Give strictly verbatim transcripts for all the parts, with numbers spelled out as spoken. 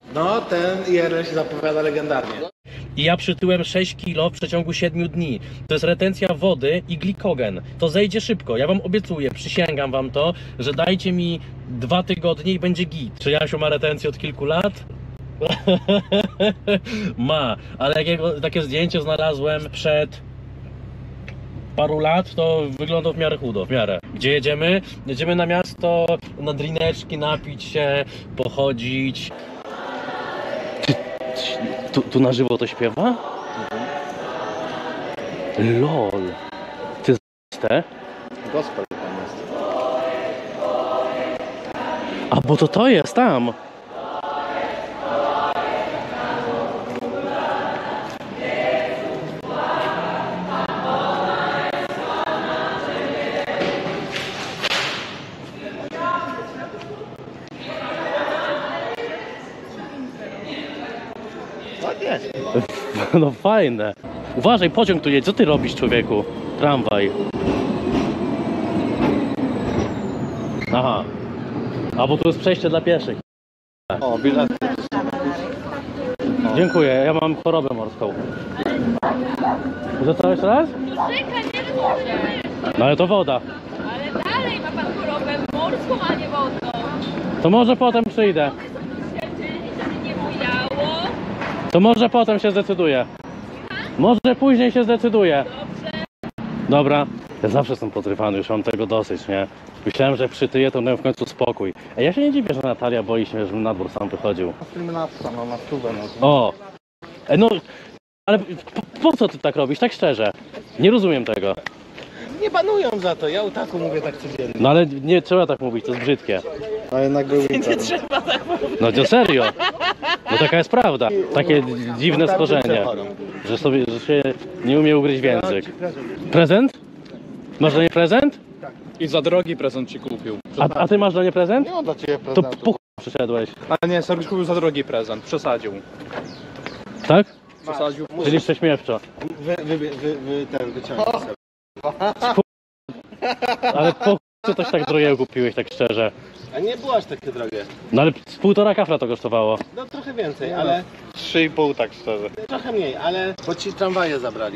No, ten I R L się zapowiada legendarnie. I ja przytyłem sześć kilo w przeciągu siedmiu dni. To jest retencja wody i glikogen. To zejdzie szybko. Ja wam obiecuję, przysięgam wam to, że dajcie mi dwa tygodnie i będzie git. Czy Jasiu ma retencję od kilku lat? Ma, ale jakiego, takie zdjęcie znalazłem przed paru lat, to wygląda w miarę chudo, w miarę. Gdzie jedziemy? Jedziemy na miasto, na drineczki, napić się, pochodzić. Tu, tu na żywo to śpiewa? Lol. Ty z te? Gospel tam jest. A bo to to jest tam. Ładnie. No fajne. Uważaj, pociąg tu jedzie. Co ty robisz, człowieku? Tramwaj. Aha. A bo tu jest przejście dla pieszych. O, bilet. Dziękuję, ja mam chorobę morską. Że co jeszcze raz? Rzeka, nie rozumiem. No ale to woda. Ale dalej ma pan chorobę morską, a nie wodną. To może potem przyjdę. Przeczyli, żeby nie bujało. To może potem się zdecyduję. Może później się zdecyduję. Dobrze. Dobra. Ja zawsze jestem podrywany, już mam tego dosyć, nie? Myślałem, że jak przytyję, to miałem w końcu spokój. Ej, ja się nie dziwię, że Natalia boi się, żebym na dwór sam wychodził. Dyskryminacja, no na stówę. No. O! Ej, no, ale po, po co ty tak robisz, tak szczerze? Nie rozumiem tego. Nie banują za to, ja u taku mówię tak codziennie. No ale nie trzeba tak mówić, to jest brzydkie. A jednak był Nie trzeba tak mówić. No to serio. No taka jest prawda. Takie dziwne stworzenie, że sobie że się nie umie ugryźć w język. Prezent? Masz dla mnie prezent? I za drogi prezent ci kupił. A, a ty masz dla mnie prezent? Nie mam dla ciebie To prezentu. po chuj przyszedłeś. A nie, Sergiusz kupił za drogi prezent. Przesadził. Tak? Przesadził. Czyli prześmiewczo. Wy, wy, wy, wy, wy ten wyciągnij sobie. Ale po chuj ty coś tak drogiego kupiłeś, tak szczerze. A nie było aż takie drogie. No ale z półtora kafla to kosztowało. No trochę więcej, ale... trzy i pół tak szczerze. Trochę mniej, ale... Bo ci tramwaje zabrali.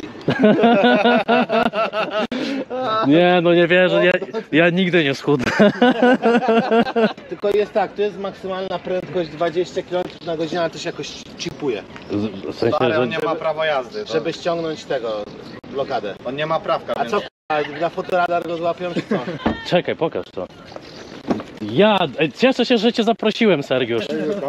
Nie, no nie wierzę, ja, ja nigdy nie schudnę. Tylko jest tak, to jest maksymalna prędkość dwadzieścia kilometrów na godzinę, ale to się jakoś chipuje. W sensie, Ale on że... nie ma prawa jazdy. To... Żeby ściągnąć tego, blokadę. On nie ma prawka. A więc... co k***a, na fotoradar go złapią czy co? Czekaj, pokaż to. Ja e, cieszę się, że cię zaprosiłem, Sergiusz.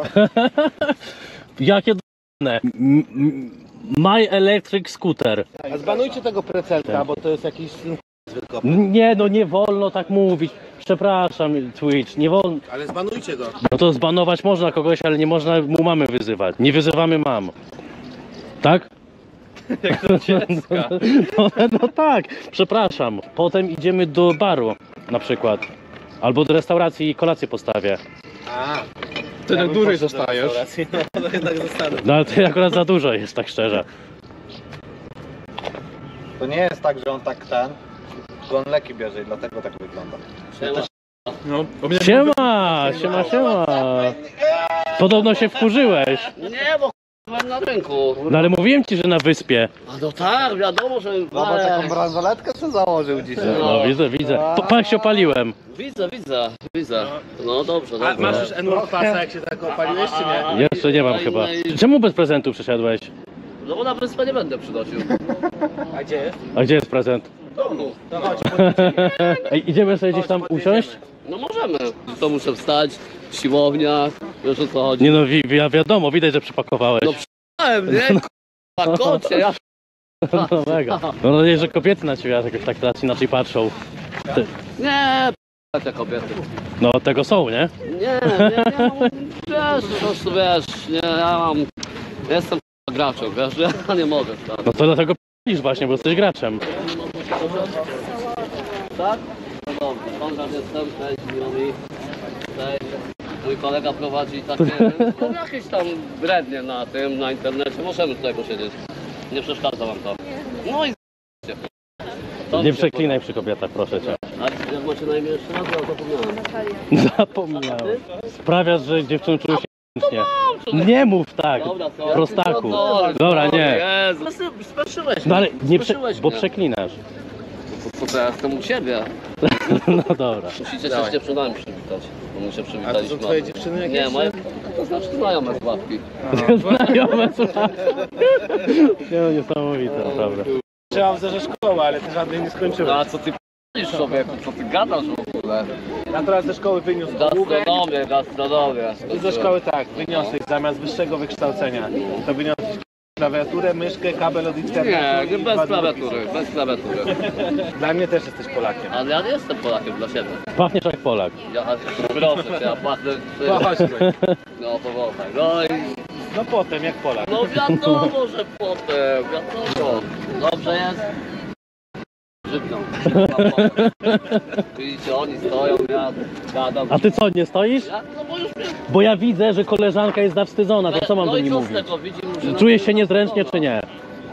Jakie d***ne. M- m- My Electric Scooter. A zbanujcie tego precelka, bo to jest jakiś syn zwykły. Nie, no nie wolno tak mówić. Przepraszam, Twitch, nie wolno. Ale zbanujcie go. No to zbanować można kogoś, ale nie można mu mamy wyzywać. Nie wyzywamy mam. Tak? Jak to dziecka. No, no tak, przepraszam. Potem idziemy do baru na przykład. Albo do restauracji i kolację postawię. A, Ty tak bym dłużej poszedł do zostajesz. restauracji. No to jednak zostanę. No ale to akurat za dużo jest, tak szczerze. To nie jest tak, że on tak ten... Tylko on leki bierze i dlatego tak wygląda. No, bo mnie... Siema, siema, siema. Podobno się wkurzyłeś. Nie, bo byłem na rynku. No ale mówiłem ci, że na wyspie. A no tak, wiadomo, że... Zobacz, taką bransoletkę sobie założył dzisiaj. No widzę, widzę. Po, pak się opaliłem. Widzę, widzę, widzę. No dobrze, A dobrze. masz już N W pasa, jak się tak opaliłeś, czy nie? Jeszcze nie mam chyba. Czemu bez prezentu przyszedłeś? No bo na wyspę nie będę przynosił. A gdzie jest? A gdzie jest prezent? To chodź, Ej, idziemy sobie gdzieś tam usiąść? No możemy. To muszę wstać, siłownia, wiesz o co chodzi. Nie no, wi wi wiadomo, widać, że przypakowałeś. No przyjechałem, nie? K***a, kocie, ja... No mega. Mam nadzieję, że kobiety na ciebie jakoś tak teraz inaczej patrzą. Ty. Nie, p***a te kobiety. No tego są, nie? Nie, nie, nie, wiesz, po prostu wiesz, nie, ja mam... Jestem k***a graczem, wiesz, ja nie mogę. Tak. No to dlatego p***isz właśnie, bo jesteś graczem. Tak? No dobrze, Konrad jestem, cześć, miło mi. Cześć. Mój kolega prowadzi takie, no jakieś tam brednie na tym, na internecie, możemy tutaj posiedzieć. Nie przeszkadza wam to. No i z***cie. To Nie mi się przeklinaj przy kobietach, proszę cię. podoba. A jak macie na imię jeszcze raz? Ja zapomniałem. Zapomniałem. Sprawiasz, że dziewczyny czują się Nie mów tak, Dobra, co? prostaku. No, Dobra, nie. Jezu, speszyłeś No ale nie, prze... Speszyłeś bo mnie. przeklinasz. To co, to ja jestem u siebie. No dobra. Musicie Dawaj. się z dziewczynami przywitać. Bo my się A to przywitaliśmy. są twoje dziewczyny jakieś? Nie, moje... To znaczy znajome z ławki. Znajome słuchaj. Nie no, niesamowite, naprawdę. Trzymam za szkołę, ale ty żadnej nie skończyłem. No a co ty p***isz człowieku, co ty gadasz w ogóle? Ja teraz ze szkoły wyniósł długę. Gastronomię, gastronomię. Ty ze szkoły tak, wyniosłeś zamiast wyższego wykształcenia. To wyniosłeś klawiaturę, myszkę, kabel od internetu. Nie, nie i bez dwa klawiatury, bez klawiatury. długopisy. Dla mnie też jesteś Polakiem. Ale ja nie jestem Polakiem dla siebie. Pachniesz jak Polak. Ja, proszę cię, ja pachnę... No chodź tutaj. No to wąchaj. No i... No potem, jak Polak. No wiadomo, że potem, wiadomo. Dobrze jest. Żywną. Widzicie, oni stoją, ja gadam. A ty co, nie stoisz? Ja, no bo już wiem. Bo ja widzę, że koleżanka jest zawstydzona, to co mam no do i niej co z mówić? tego? Widzimy, że... Czujesz się niezręcznie czy nie?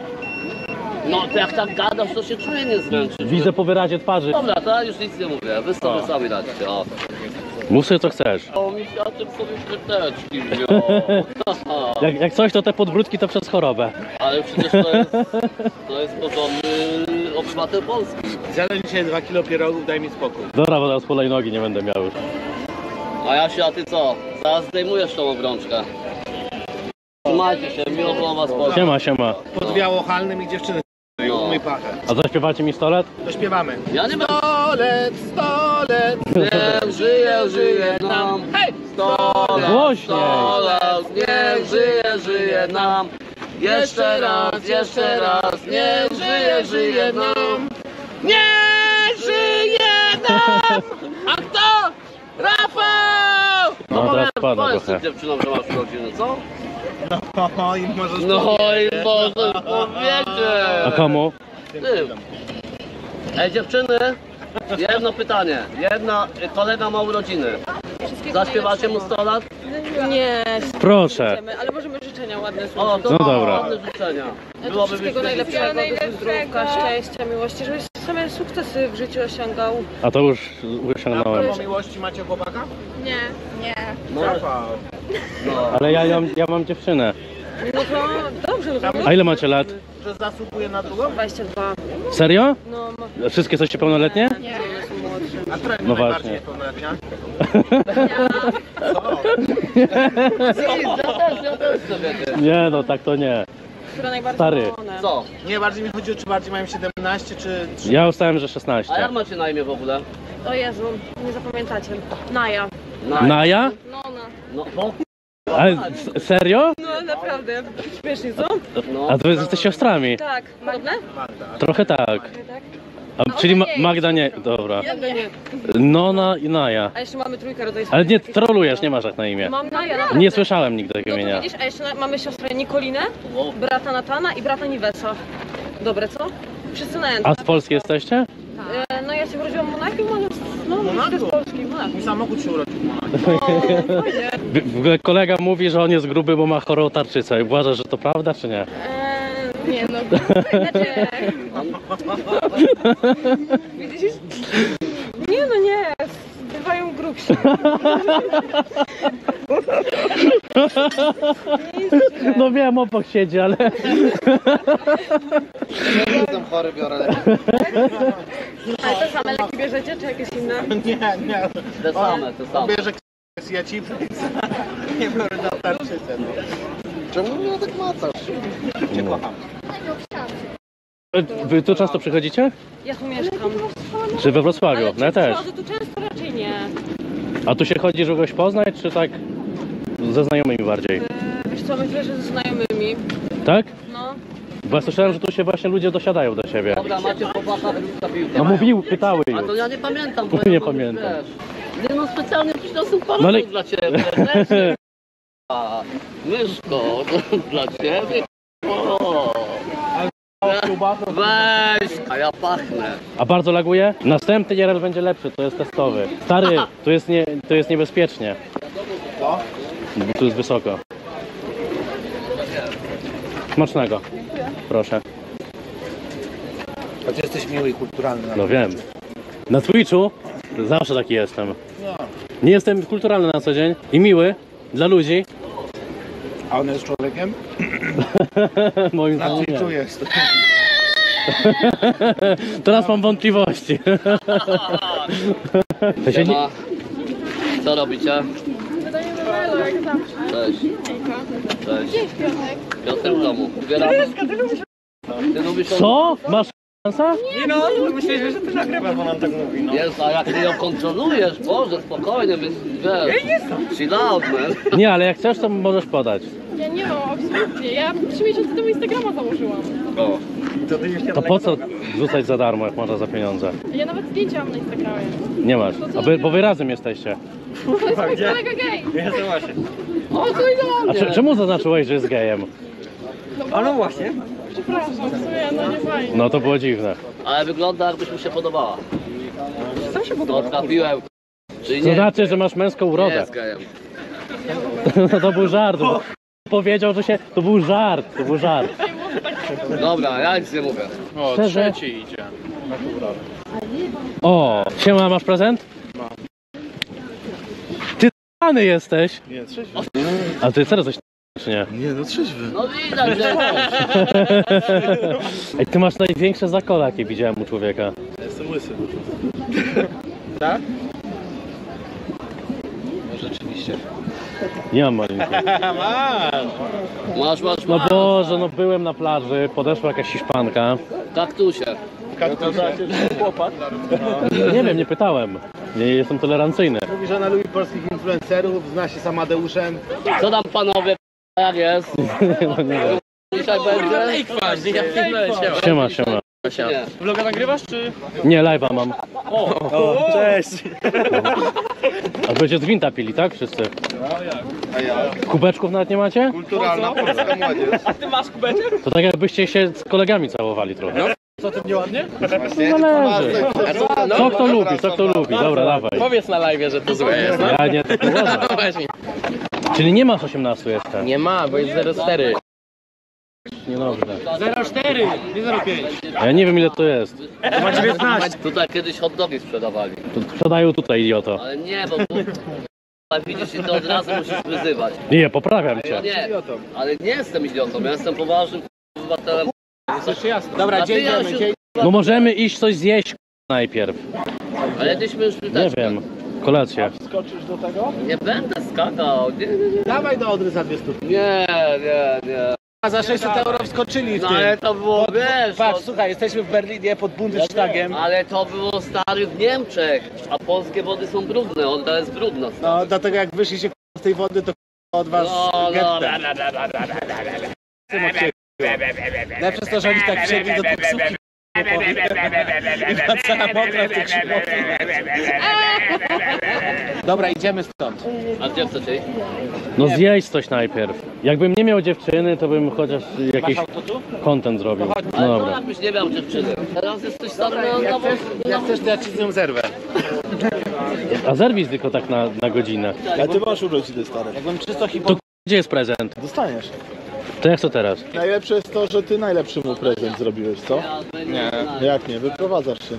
No to jak tak gadasz, to się czuję niezręcznie. Widzę po wyrazie twarzy. Dobra, to ja już nic nie mówię. Wy sobie sami radźcie, o. Mów sobie co chcesz. O, misiaczek sobie fryteczki wziął. Jak, jak coś, to te podbródki to przez chorobę. Ale przecież to jest, to jest porządny obywatel Polski. Zjadłem dzisiaj dwa kilo pierogów, daj mi spokój. Dobra, bo teraz hulajnogi nie będę miał już. A Jasiu, a ty co? Zaraz zdejmujesz tą obrączkę. Trzymajcie się, miło było was poznać. Siema, siema. Pod białohalnym i dziewczyny No. umyj pachę. A zaśpiewacie mi sto lat? To śpiewamy. Ja nie będę... Sto let, sto let. Niech żyje, żyje nam. Hej! Sto lat, Głośniej. sto lat, niech żyje, żyje nam. Jeszcze raz, jeszcze raz, niech żyje, żyje nam. Nie żyje nam! A kto? Rafał! No teraz spada powiedz trochę. tym dziewczynom, że masz urodziny, co? No i możesz No i może powiecie. A komu? Ty. Ej dziewczyny, jedno pytanie. Jedna kolega ma urodziny. Zaśpiewacie mu sto lat? Nie, Proszę. chcemy, ale możemy życzenia ładne O, złożyć. to No dobra. ładne życzenia. Byłoby wszystkiego najlepszego, najlepszego. zdrówka, szczęścia, miłości, żebyś same sukcesy w życiu osiągał. A to już osiągnąłem. Po miłości macie chłopaka? Nie. Nie. No, Rafał. no. Ale ja, mam- ja mam dziewczynę. No to dobrze, no to A ile macie lat? Że zasługuje na drugą? dwadzieścia dwa. Serio? No, ma... Wszystkie jesteście pełnoletnie? Nie. One są młodsze. A która No najbardziej właśnie. pełnoletnia? Ja też, ja też sobie ty. Nie, no tak to nie. Która najbardziej Stary. one. Co? Nie, bardziej mi chodziło, czy bardziej mają siedemnaście, czy... czy... Ja ustałem, że A szesnaście. jak macie na imię w ogóle? O Jezu, nie zapamiętacie. Naja. Naja? No ona. No, no, Ale s- serio? No naprawdę, śmiesznie, co? no. A to wy jesteście siostrami? Tak, podobne? Trochę tak. Tak. A, czyli Ma Magda nie. Dobra. Ja nie. Nona i Naja. A jeszcze mamy trójkę rodzeństwa. Ale nie trolujesz, nie masz tak na imię. Mam Naja, naprawdę. Nie słyszałem nigdy takiego No to imienia. widzisz, a jeszcze na- mamy siostrę Nikolinę, brata Natana i brata Niwesa. Dobre, co? Wszyscy na N. A z Polski jesteście? E, no ja się urodziłam w Monachium, ale no, Monachium? to jest Polski, Monachium. Mój samochód się urodził. No, fajnie. W w ogóle kolega mówi, że on jest gruby, bo ma chorą tarczycę. I uważasz, że to prawda, czy nie? E, nie no, znaczy... Widzisz? Nie no nie, bywają grubsi. Nie jest źle. No wiem, obok siedzi, ale... Jestem chory, biorę leki. Ale te same leki bierzecie, czy jakieś inne? Nie, nie. Te same, te same. Bierze k***, ja ci nie biorę na tarczycę. No. Czemu mnie tak macasz? Cię kocham. Wy tu często przychodzicie? Ja tu mieszkam. Czy we Wrocławiu? Ale No ja czy też. przychodzę tu często? Raczej nie. A tu się chodzi, żeby kogoś poznać, czy tak ze znajomymi bardziej? E, wiesz co, myślę, że ze znajomymi. Tak? No. Bo ja słyszałem, że tu się właśnie ludzie dosiadają do siebie. Dobra, macie chłopaka, wróćka piłkę. No mówił, pytały A już. to ja nie pamiętam. Nie bo ja mam, pamiętam. wiesz, Nie no, specjalnie przyniosłem parę No ale- dla ciebie. Lecie, k***a. Myszko, dla ciebie. O. Weź, a ja pachnę. A bardzo laguje? Następny nieraz będzie lepszy, to jest testowy. Stary, tu jest, nie, tu jest niebezpiecznie. Co? Bo tu jest wysoko. Smacznego. Proszę. A ty jesteś miły i kulturalny. No wiem. Na Twitchu zawsze taki jestem. No. Nie jestem kulturalny na co dzień i miły dla ludzi, A on jest człowiekiem? Moim zdaniem Znaczy, nie. tu jest. Teraz mam wątpliwości. To się nie... Siema. Co robicie? Cześć. Cześć. Piotr w domu. Zbieramy. Ty lubisz ją? Co? Masz szansa? Nie no, myśleliśmy, że ty nagrywasz, bo nam tak mówi, no. Jest, a jak ty ją kontrolujesz, Boże, spokojnie, więc wiesz. Chill out, man. Nie, ale jak chcesz, to możesz podać. Ja nie mam, absolutnie. Ja trzy miesiące temu Instagrama założyłam. O. To ty już To po co rzucać za darmo, jak można za pieniądze? Ja nawet zdjęcia mam na Instagramie. Nie masz. A wy, bo wy razem jesteście. To jest mój kolega gej. Jestem właśnie. O, to i do A mnie. cze- czemu zaznaczyłeś, że jest gejem? A no właśnie. Przepraszam, w sumie no nie fajnie. No to było dziwne. Ale wygląda, jakbyś mi się podobała. Sam się No, podoba. trafiłem. Czyli To nie, znaczy, że masz męską nie urodę. jest gejem. No to był żart. Bo powiedział, że się... To był żart, to był żart. Dobra, ja nic nie mówię. O, Szczerze? trzeci idzie. O, siema, masz prezent? Mam. Ty t***ny jesteś. Nie, trzeźwy. A ty serio coś czy nie? Nie, no trzeźwy. No widać, że Ej, ty masz największe zakola, jakie widziałem u człowieka. Ja jestem łysy. Tak? No rzeczywiście. Nie mam malinki. masz, masz, No masz. Boże, no byłem na plaży, podeszła jakaś Hiszpanka. Kaktusie. Chłopak. Nie wiem, nie pytałem. Nie jestem tolerancyjny. Mówi, że ona lubi polskich influencerów, zna się z Amadeuszem. Co tam panowie, jak jest? No nie wiem. Dzisiaj będzie? Siema, siema. Nie. Vloga nagrywasz, czy? Nie, live'a mam. O, cześć. A będzie z gwinta pili, tak? Wszyscy. A ja? Kubeczków nawet nie macie? Kulturalna polska młodzież. A ty masz kubeczek? To tak jakbyście się z kolegami całowali trochę. Co, ty nieładnie? Właśnie. Zależy. Co kto lubi, co kto lubi. Dobra, dawaj. Powiedz na live, że to złe jest. Ja nie, to uważam. Weź mi. Czyli nie masz osiemnastu jeszcze. Nie ma, bo jest zero cztery. Niedobrze. zero cztery, nie zero pięć. A ja nie wiem ile to jest. Ma dziewiętnaście. Tutaj kiedyś hot dogi sprzedawali. To sprzedają tutaj, idioto. Ale nie, bo bo- widzisz i to od razu musisz wyzywać. Nie, poprawiam Ja cię. nie, ale nie jestem idiotą, ja jestem poważnym obywatelem. Dobra, A gdzie ty, idziemy? Jasiu, Gdzie... No możemy iść coś zjeść najpierw. ale jedliśmy już Nie teczkę. wiem. Kolację. Skoczysz do tego? Nie będę skakał, nie, nie, nie. Dawaj do Odry za dwie stówy. Nie, nie, nie. A za sześćset euro wskoczyli w No tym. ale to było, wiesz, Patrz, to, słuchaj, jesteśmy w Berlinie pod Bundestagiem. ale to było stary w Niemczech, a polskie wody są brudne, ona jest brudna. No, dlatego jak wyszliście z tej wody, to od was No, no, gettem. Lepsze jest to, że oni tak wsiedli do taksówki. I na cała mokra w tych szybowcach. Dobra, idziemy stąd. A gdzie chcecie iść? No zjeść coś najpierw. Jakbym nie miał dziewczyny, to bym chociaż jakiś content zrobił. Ale No to dobra. jakbyś nie miał dziewczyny. Teraz jesteś stary na Jak nowo. chcesz, jak chcesz, to ja ci z nią zerwę. A zerwij tylko tak na, na godzinę. A ty masz urodziny stare. Jakbym czysto To hipo... gdzie jest prezent? Dostaniesz. To jak to teraz? Najlepsze jest to, że ty najlepszy mu prezent zrobiłeś, co? Nie. Jak nie? Wyprowadzasz się.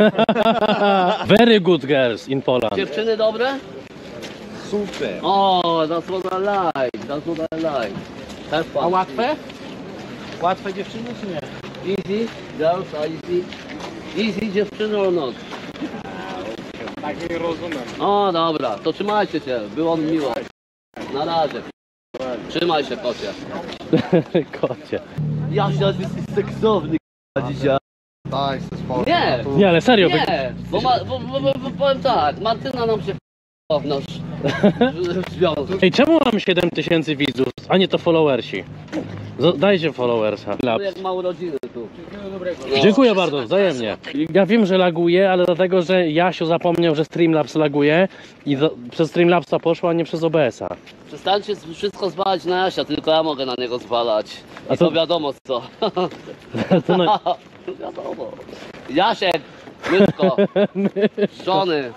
Very good girls in Poland. Dziewczyny dobre? Super. O, that's what I like, that's what I like. Have A fun. łatwe? Łatwe dziewczyny czy nie? Easy, girls are easy. Easy dziewczyny or not? Tak nie rozumiem. O, dobra, to trzymajcie się, było mi miło. Na razie. Trzymaj się, kocie. Kocie. Jasia, jesteś seksowny, k***a, dzisiaj. Daj, se spokój. Nie, Nie, ale serio. By... nie, bo, ma, bo, bo, bo, bo powiem tak, Martyna nam się w nasz związek. Ej, czemu mam siedem tysięcy widzów, a nie to followersi? Z- Dajcie followersa. To jak ma urodziny tu. No. Dziękuję bardzo, wzajemnie. Ja wiem, że laguje, ale dlatego, że Jasio zapomniał, że Streamlabs laguje i do, przez Streamlabsa poszło, a nie przez O B S a. Przestańcie wszystko zwalać na Jasia, tylko ja mogę na niego zwalać. I A to to- wiadomo co. To no... Wiadomo. Jasiek, myszko, żony.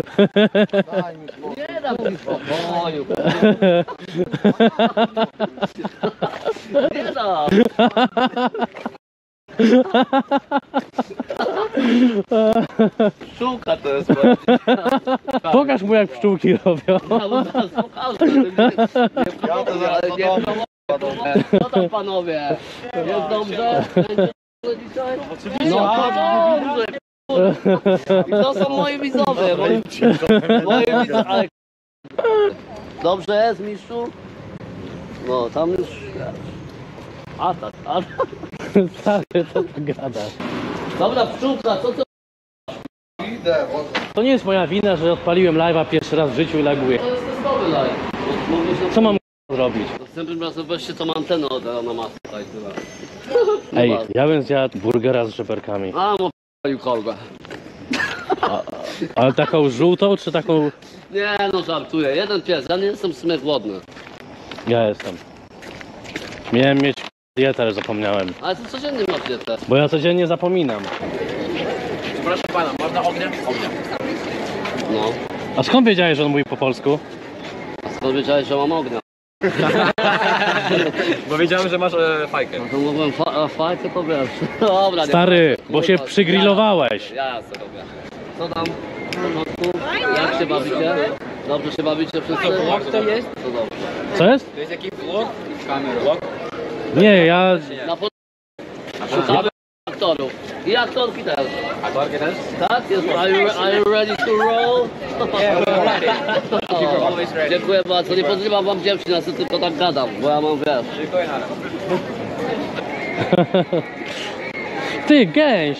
Nie dam ci spokoju. Nie dam. Szuka to jest. Pokaż mu jak pszczółki robią. Ja mu zaraz pokażę. Ja to zaraz Co tam panowie? Jest dobrze? Będzie dzisiaj? No to dobrze. I to są moi widzowie. Moi, moi widzowie. Ale... Dobrze jest, mistrzu? No, tam już... A tak, a tak. Stary, co ty gadasz? Dobra, pszczółka, co ty... To nie jest moja wina, że odpaliłem live'a pierwszy raz w życiu i laguję. To jest testowy live. Mówię, że... Co mam zrobić? Następnym razem weźcie tą antenę od na masę tutaj, tyle. Ej, ja bym zjadł burgera z żeberkami. A, mo p***ił kolbę. Ale taką żółtą, czy taką... Nie no, żartuję. Jeden pies, ja nie jestem w sumie głodny. Ja jestem. Miałem mieć dietę, ale zapomniałem. Ale ty codziennie masz dietę. Bo ja codziennie zapominam. Proszę pana, można ognia? Ognia. No. A skąd wiedziałeś, że on mówi po polsku? A skąd wiedziałeś, że mam ognia? Bo wiedziałem, że masz e, fajkę. No to mogłem fa a fajkę to wiesz. Dobra, nie. Stary, bo się Kurwa, przygrillowałeś. Ja, ja sobie robię. Co tam? W porządku? Jak się bawicie? Dobrze się bawicie wszyscy? vlog to jest? To dobrze. Co jest? To jest jakiś vlog? Kamer vlog? Nie, ja... Na po... Szukamy aktorów. I aktorki też. Aktorki też? Tak? Jest, are, you, are you ready to roll? Yeah, we're ready. O, You're always ready. dziękuję bardzo. Nie podrywam wam dziewczyn, ja sobie tylko tak gadam, bo ja mam wiesz. Dziękuję na razie. Ty, gęś!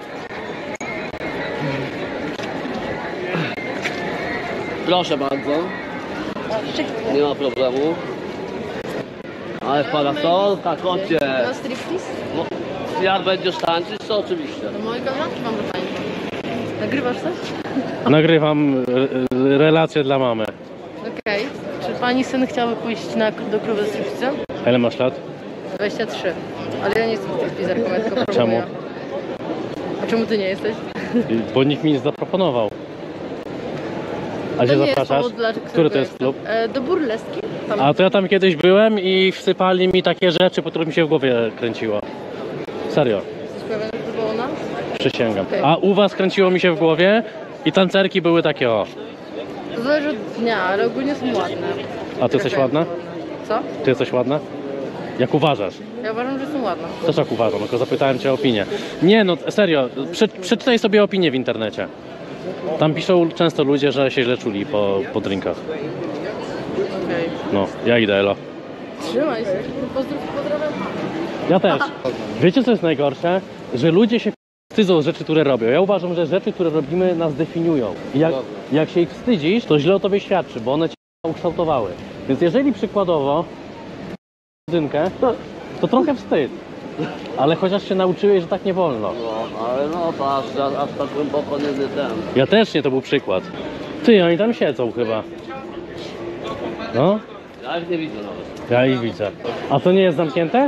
Proszę bardzo. Nie ma problemu. Ale parasolka, kocie. Na striptease? No, jak będziesz tańczyć, to oczywiście. Do mojej koleżanki mam do tańca. Nagrywasz coś? Nagrywam re relację dla mamy. Okej. Czy pani syn chciałby pójść na, do klubu striptease? A ile masz lat? dwadzieścia trzy. Ale ja nie jestem stripteaserką, ja tylko próbuję. Czemu? A czemu ty nie jesteś? Bo nikt mi nie zaproponował. A gdzie To nie jest zapraszasz? powód, dla Który którego to jest jestem. klub? E, do burleski. Tam. A to ja tam kiedyś byłem i wsypali mi takie rzeczy, po których mi się w głowie kręciło. Serio, Jesteś pewien, że to było u nas? przysięgam. Okej. A u was kręciło mi się w głowie i tancerki były takie o. To zależy od dnia, ale ogólnie są ładne. A ty jesteś Trochę ładna? Co? Ty jesteś ładna? Jak uważasz? Ja uważam, że są ładne. Też tak uważam, tylko zapytałem cię o opinię. Nie no, serio, prze, przeczytaj sobie opinię w internecie. Tam piszą często ludzie, że się źle czuli po, po drinkach. Okej. No, ja idę, elo. Trzymaj się. Pozdrów, pozdrawiam. Ja też. Wiecie co jest najgorsze? Że ludzie się wstydzą z rzeczy, które robią. Ja uważam, że rzeczy, które robimy, nas definiują. I jak, jak się ich wstydzisz, to źle o tobie świadczy, bo one cię ukształtowały. Więc jeżeli przykładowo dynkę, to trochę wstyd. Ale chociaż się nauczyłeś, że tak nie wolno. No, ale no to aż, aż tak głęboko nie ten. Ja też nie, to był przykład. Ty, oni tam siedzą chyba. No, Ja ich nie widzę nawet. ja ich widzę. A to nie jest zamknięte?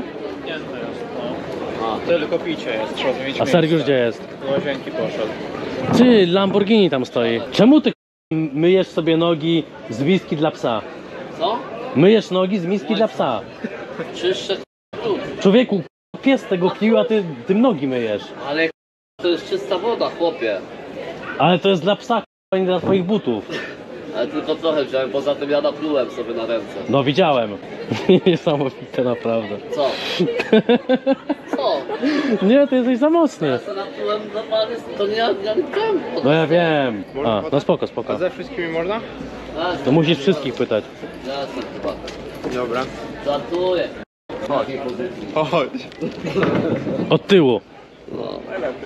A, Tylko picie jest, trzeba zmienić A Sergiusz gdzie jest? Do łazienki poszedł. Ty, Lamborghini tam stoi. Czemu ty myjesz sobie nogi z miski dla psa? co? Myjesz nogi z miski dla psa. Czyszczę klucz. Człowieku, pies tego pił, a ty tym nogi myjesz. Ale to jest czysta woda, chłopie. Ale to jest dla psa, a nie dla twoich butów. Ale tylko trochę wziąłem, poza tym ja naplułem sobie na ręce. No widziałem. Niesamowite naprawdę. Co? Co? Nie, ty jesteś za mocny. Ja sobie naplułem normalnie, to nie ja, ja nie wiem. No ja wiem. A, no spoko, spoko. ze wszystkimi można? To musisz wszystkich pytać. Ja jestem chyba. Dobra. Żartuję. Chodź. Chodź. Od tyłu. No.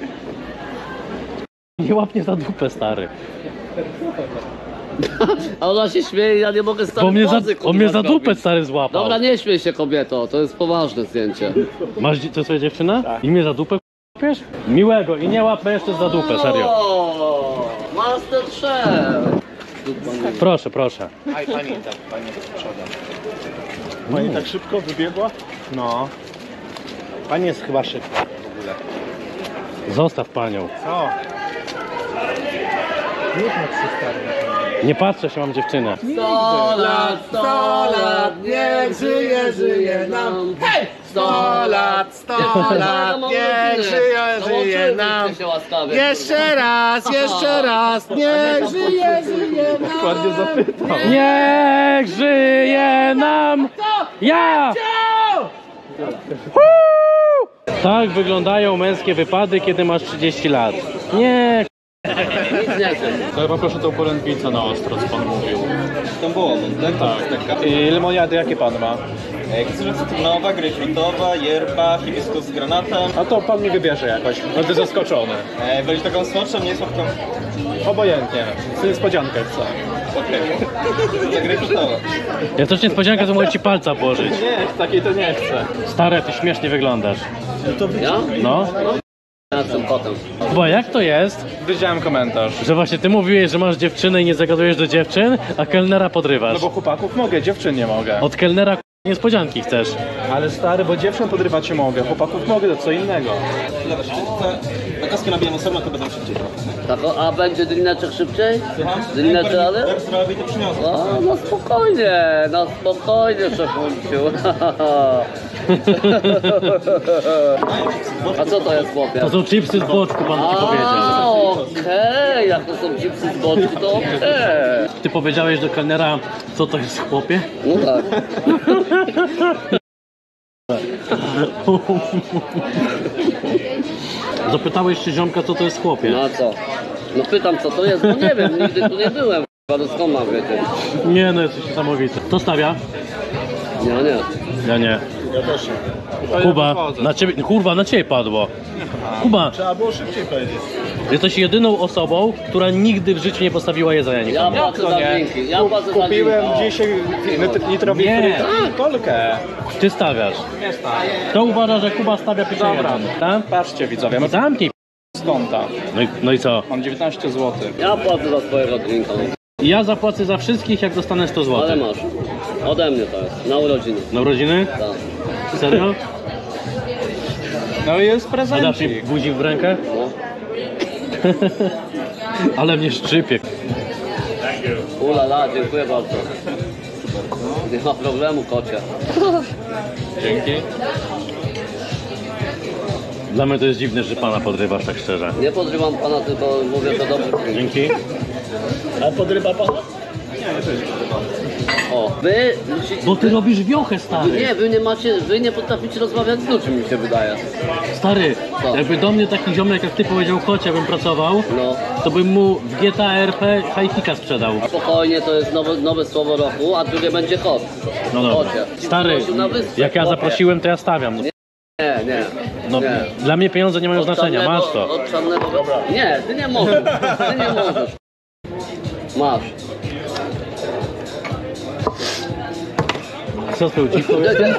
Nie łapnie za dupę, stary. A ona się śmieje, ja nie mogę stać Bo mnie za, władzy, on mnie za kurwa, dupę, zrobić. stary, złapał. Dobra, nie śmiej się, kobieto, to jest poważne zdjęcie. Masz dzie- to swoja dziewczyna? I mnie za dupę łapiesz? Miłego i nie łap mężczyzn za dupę, serio. O, Master Chef! Proszę, proszę. Aj, pani tak, pani z przodem. Pani tak szybko wybiegła? No. Pani jest chyba szybka w ogóle. Zostaw panią. Co? Nie ma trzy stary na pewno. Nie patrzę się, mam dziewczynę. Sto lat, sto lat, niech żyje, żyje nam. Hej! Sto lat, sto lat, niech żyje, żyje nam. Jeszcze raz, jeszcze raz, niech żyje, żyje nam. Ładnie zapytał. Niech żyje nam! Ja! Tak wyglądają męskie wypady, kiedy masz trzydzieści lat. Nie. Nic nie chcę. To ja poproszę tą polędwicę na ostro, co pan mówił. Tą wołową, tak? Tak. I lemoniady jakie pan ma? Ekstra cytrynowa, grejpfrutowa, yerba, hibiskus z granatem. A to pan mi wybierze jakoś, będę zaskoczony. E, Wolisz taką słodszą, nie słodką? Obojętnie. Niespodziankę chcę. Okej. To grejpfrutowa. Ja też niespodziankę, to mogę ci palca położyć. Nie, takiej to nie chcę. Stare, ty śmiesznie wyglądasz. Ja? No. Ja jestem potem. Bo jak to jest, Widziałem komentarz. że właśnie ty mówiłeś, że masz dziewczynę i nie zagadujesz do dziewczyn, a kelnera podrywasz? No bo chłopaków mogę, dziewczyn nie mogę. Od kelnera k- niespodzianki chcesz. Ale stary, bo dziewczyn podrywać się mogę, chłopaków mogę, to co innego. Na kostkę nabijam osobno, to będą szybciej. Tak, o, a będzie drineczek szybciej? Drineczek, ale? Jak zrobię, to przyniosę. O, no spokojnie, no spokojnie, szefunciu. A co to jest, chłopie? To są chipsy z boczku, pan ci powiedział. A, okej, jak to są chipsy z boczku, to okej. Ty powiedziałeś do kelnera, co to jest, chłopie? No tak. Zapytałeś się ziomka, co to jest, chłopie? No a co? No pytam, co to jest, bo nie wiem, nigdy tu nie byłem. No skąd mam wiedzieć? Nie no, jesteś niesamowity. Kto stawia? Nie, nie. Ja nie. Ja też nie. Kuba, na ciebie, kurwa, na ciebie padło. Kuba, Trzeba było szybciej powiedzieć. jesteś jedyną osobą, która nigdy w życiu nie postawiła jedzenia Ja nikomu. płacę za drinki, ja płacę za Kupiłem drinki. dzisiaj nit- nitrowi Nie. A, kolkę. Ty stawiasz. Nie stary. To uważa, że Kuba stawia pierwszy Dobra. jeden, tak? Patrzcie widzowie, mam Zamknij. z konta. No i, no i co? Mam dziewiętnaście złotych. Ja płacę za swojego drinka. Ja zapłacę za wszystkich, jak dostanę sto Ale złotych. masz. Ode mnie to jest, na urodziny. Na urodziny? Tak. Serio? No i jest A dasz mi prezencik. guzik w rękę? No. Ale mnie szczypie. Ulala, dziękuję bardzo. Nie ma problemu, kocie. Dzięki. Dla mnie to jest dziwne, że pana podrywasz, tak szczerze. Nie podrywam pana, tylko mówię, że dobrze drink. Dzięki. A podrywa pana? O, wy musicie... Bo ty robisz wiochę, stary. Nie, wy nie macie, wy nie potraficie rozmawiać z ludźmi, mi się wydaje. Stary, Co? jakby do mnie taki ziomek, jak ty powiedział kocia, bym pracował, No. to bym mu w G T A R P high-kicka sprzedał. Spokojnie, to jest nowe, nowe słowo roku, a drugie będzie kot. No dobra. Kocie. Stary, Prosił na wyspę, jak ja chłopie. zaprosiłem, to ja stawiam. No, Nie, nie. no, nie. dla mnie pieniądze nie mają Od znaczenia, czarnego- masz to. Od czarnego... Nie, ty nie możesz, ty nie możesz. Masz. Co to ci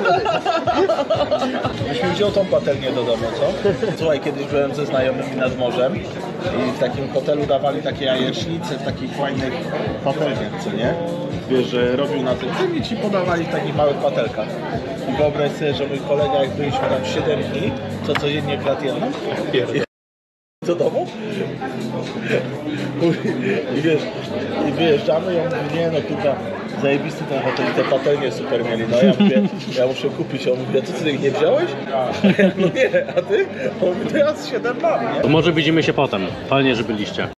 Myśmy wziął tą patelnię do domu, co? Słuchaj, kiedyś byłem ze znajomymi nad morzem i w takim hotelu dawali takie jajecznice w takich fajnych patelniach, co nie? Wiesz, że robił na tym tym i ci podawali w takich małych patelkach. I wyobraź sobie, że mój kolega, jak byliśmy tam siedem dni, co codziennie kradł jedną i do domu i wiesz, i wyjeżdżamy i on mówi, nie no kurwa, zajebisty ten hotel i te patelnie super mieli, no ja mówię, ja muszę kupić, on mówi, a co ty ich nie wziąłeś? No nie, a ty? On mówi, to ja z siedem mam, nie? Może widzimy się potem. Fajnie, że byliście.